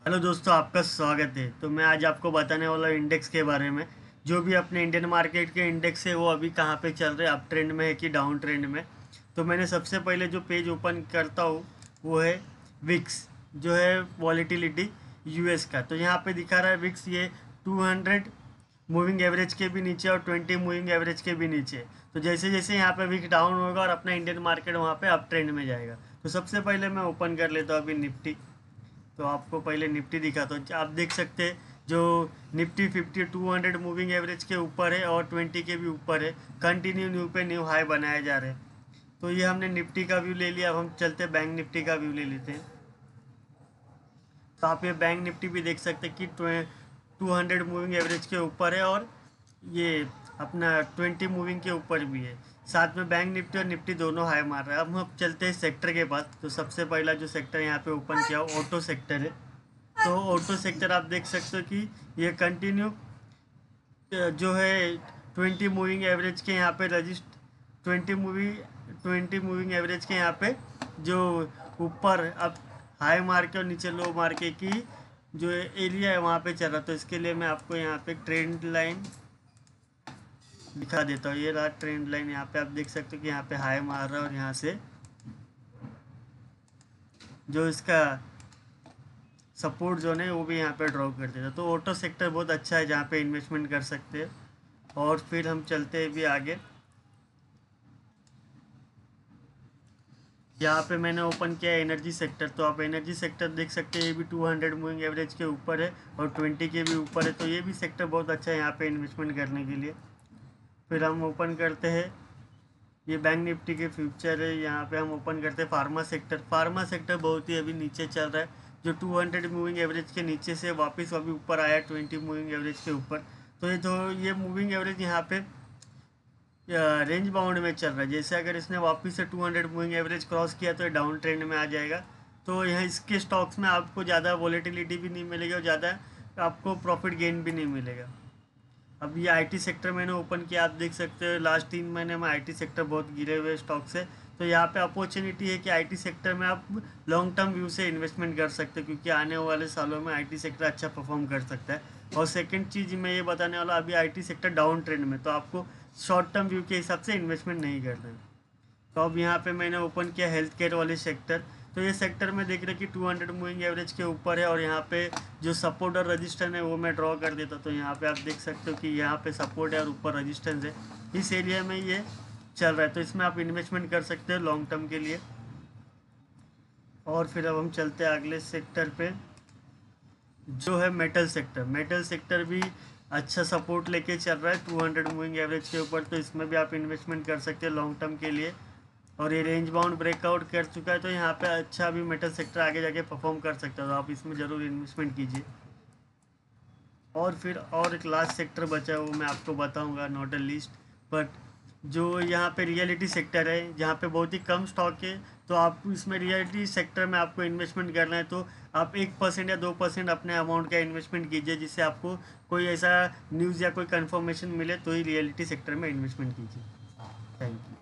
Hello दोस्तों, आपका स्वागत है। तो मैं आज आपको बताने वाला हूँ इंडेक्स के बारे में। जो भी अपने इंडियन मार्केट के इंडेक्स है वो अभी कहाँ पे चल रहे हैं, अप ट्रेंड में है कि डाउन ट्रेंड में। तो मैंने सबसे पहले जो पेज ओपन करता हूँ वो है विक्स, जो है वॉलेटिलिटी यूएस का। तो यहाँ पे दिखा रहा है विक्स ये 200 मूविंग एवरेज के भी नीचे और 20 मूविंग एवरेज के भी नीचे। तो जैसे जैसे यहाँ पे विक्स डाउन होगा और अपना इंडियन मार्केट वहाँ पे अप ट्रेंड में जाएगा। तो सबसे पहले मैं ओपन कर लेता हूँ अभी निफ्टी। तो आपको पहले निफ्टी दिखा तो आप देख सकते हैं जो निफ्टी 50 200 मूविंग एवरेज के ऊपर है और 20 के भी ऊपर है। कंटिन्यू न्यू पे न्यू हाई बनाए जा रहे हैं। तो ये हमने निफ्टी का व्यू ले लिया। अब हम चलते बैंक निफ्टी का व्यू ले लेते हैं। तो आप ये बैंक निफ्टी भी देख सकते हैं कि 200 मूविंग एवरेज के ऊपर है और ये अपना 20 मूविंग के ऊपर भी है। साथ में बैंक निफ्टी और निफ्टी दोनों हाई मार रहा है। अब हम चलते हैं सेक्टर के पास। तो सबसे पहला जो सेक्टर यहाँ पे ओपन किया ऑटो सेक्टर है। तो ऑटो सेक्टर आप देख सकते हो कि ये कंटिन्यू जो है 20 मूविंग एवरेज के यहाँ पे रजिस्ट 20 मूविंग एवरेज के यहाँ पे जो ऊपर अब हाई मार के और नीचे लो मार के की जो एरिया है वहाँ पे चल रहा। तो इसके लिए मैं आपको यहाँ पे ट्रेंड लाइन दिखा देता हूँ। ये रहा ट्रेंड लाइन। यहाँ पे आप देख सकते हो कि यहाँ पे हाई मार रहा है और यहाँ से जो इसका सपोर्ट जोन है वो भी यहाँ पे ड्रॉ कर देता। तो ऑटो सेक्टर बहुत अच्छा है जहाँ पे इन्वेस्टमेंट कर सकते हैं। और फिर हम चलते हैं भी आगे। यहाँ पे मैंने ओपन किया एनर्जी सेक्टर। तो आप एनर्जी सेक्टर देख सकते हैं, ये भी 200 मूविंग एवरेज के ऊपर है और 20 के भी ऊपर है। तो ये भी सेक्टर बहुत अच्छा है यहाँ पे इन्वेस्टमेंट करने के लिए। फिर हम ओपन करते हैं ये बैंक निफ्टी के फ्यूचर है। यहाँ पे हम ओपन करते हैं फार्मा सेक्टर। फार्मा सेक्टर बहुत ही अभी नीचे चल रहा है, जो 200 मूविंग एवरेज के नीचे से वापस अभी ऊपर आया 20 मूविंग एवरेज के ऊपर। तो ये मूविंग एवरेज यहाँ पे रेंज बाउंड में चल रहा है। जैसे अगर इसने वापस से 200 मूविंग एवरेज क्रॉस किया तो ये डाउन ट्रेंड में आ जाएगा। तो यहाँ इसके स्टॉक्स में आपको ज़्यादा वॉलेटिलिटी भी नहीं मिलेगी और ज़्यादा आपको प्रॉफिट गेन भी नहीं मिलेगा। अब ये आईटी सेक्टर मैंने ओपन किया। आप देख सकते हो लास्ट 3 महीने में आईटी सेक्टर बहुत गिरे हुए स्टॉक से। तो यहाँ पे अपॉर्चुनिटी है कि आईटी सेक्टर में आप लॉन्ग टर्म व्यू से इन्वेस्टमेंट कर सकते हो, क्योंकि आने वाले सालों में आईटी सेक्टर अच्छा परफॉर्म कर सकता है। और सेकंड चीज़ मैं ये बताने वाला, अभी आईटी सेक्टर डाउन ट्रेंड में, तो आपको शॉर्ट टर्म व्यू के हिसाब से इन्वेस्टमेंट नहीं करना है। तो अब यहाँ पे मैंने ओपन किया हेल्थ केयर वाले सेक्टर। तो ये सेक्टर में देख रहे कि 200 मूविंग एवरेज के ऊपर है और यहाँ पे जो सपोर्ट और रजिस्टेंस है वो मैं ड्रॉ कर देता। तो यहाँ पे आप देख सकते हो कि यहाँ पे सपोर्ट है और ऊपर रजिस्टेंस है। इस एरिया में ये चल रहा है, तो इसमें आप इन्वेस्टमेंट कर सकते हो लॉन्ग टर्म के लिए। और फिर अब हम चलते हैं अगले सेक्टर पे, जो है मेटल सेक्टर। मेटल सेक्टर भी अच्छा सपोर्ट लेके चल रहा है 200 मूविंग एवरेज के ऊपर। तो इसमें भी आप इन्वेस्टमेंट कर सकते हैं लॉन्ग टर्म के लिए। और ये रेंज बाउंड ब्रेकआउट कर चुका है, तो यहाँ पे अच्छा भी मेटल सेक्टर आगे जाके परफॉर्म कर सकता है। तो आप इसमें ज़रूर इन्वेस्टमेंट कीजिए। और फिर और एक लास्ट सेक्टर बचा है वो मैं आपको बताऊंगा, नॉट अ लीस्ट, बट जो यहाँ पे रियलिटी सेक्टर है जहाँ पे बहुत ही कम स्टॉक है। तो आप इसमें रियलिटी सेक्टर में आपको इन्वेस्टमेंट करना है तो आप 1% या 2% अपने अमाउंट का इन्वेस्टमेंट कीजिए, जिससे आपको कोई ऐसा न्यूज़ या कोई कंफर्मेशन मिले तो ही रियलिटी सेक्टर में इन्वेस्टमेंट कीजिए। Thank you.